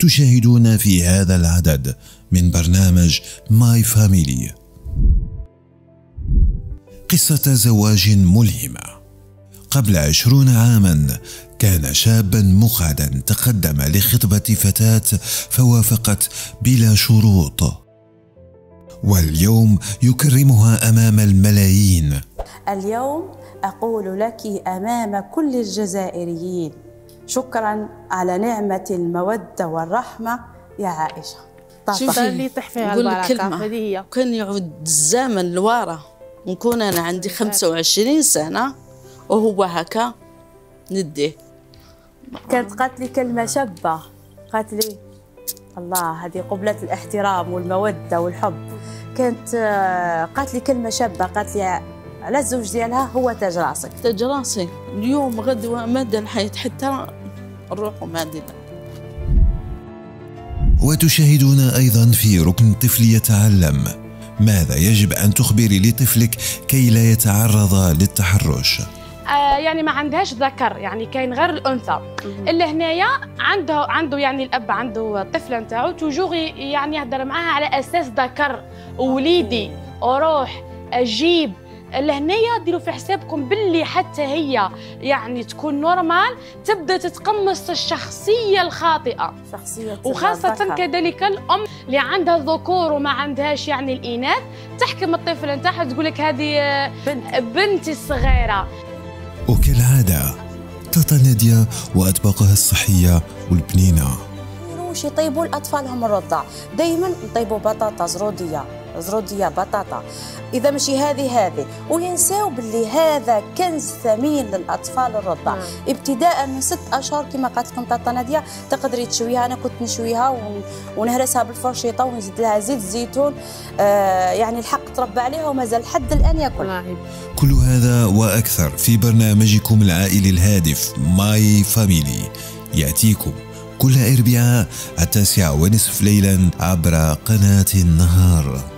تشاهدون في هذا العدد من برنامج ماي فاميلي قصة زواج ملهمة. قبل 20 عاما كان شابا مقعدا تقدم لخطبة فتاة فوافقت بلا شروط، واليوم يكرمها أمام الملايين. اليوم أقول لك أمام كل الجزائريين شكرا على نعمة المودة والرحمة يا عائشة. شوفي اللي يطيح فيها البركة. كان يعود الزمن لورا نكون أنا عندي 25 سنة وهو هكا نديه. كانت قالت لي كلمة شابة، قالت لي الله هذه قبلة الاحترام والمودة والحب. كانت قالت لي كلمة شابة، قالت لي على الزوج ديالها هو تاج راسك. تاج راسي اليوم غدوة مدى الحياة حتى نروحوا مدينة. وتشاهدون أيضا في ركن طفل يتعلم. ماذا يجب أن تخبري لطفلك كي لا يتعرض للتحرش؟ يعني ما عندهاش ذكر، يعني كاين غير الانثى. اللي هنايا عنده يعني الاب عنده الطفله نتاعو توجور يعني يهضر معاها على اساس ذكر ووليدي وروح اجيب. لهنايا ديروا في حسابكم باللي حتى هي يعني تكون نورمال تبدا تتقمص الشخصيه الخاطئه، وخاصه كذلك الام اللي عندها الذكور وما عندهاش يعني الاناث تحكم الطفل نتاعها تقول لك هذه بنتي الصغيره. وكالعاده تاتا نادية واطباقها الصحيه والبنينه واش يطيبوا لاطفالهم الرضع، دائما نطيبوا بطاطا زروديه بطاطا، اذا ماشي هذه وينساو باللي هذا كنز ثمين للاطفال الرضع. ابتداء من 6 اشهر كما قالت لكم تاتا نادية تقدري تشويها. انا كنت نشويها ونهرسها بالفرشيطه ونزيد لها زيت الزيتون، يعني الحق تربى عليها ومازال لحد الان ياكل. كل هذا واكثر في برنامجكم العائلي الهادف ماي فاميلي، ياتيكم كل أربعاء 9:30 ليلا عبر قناة النهار.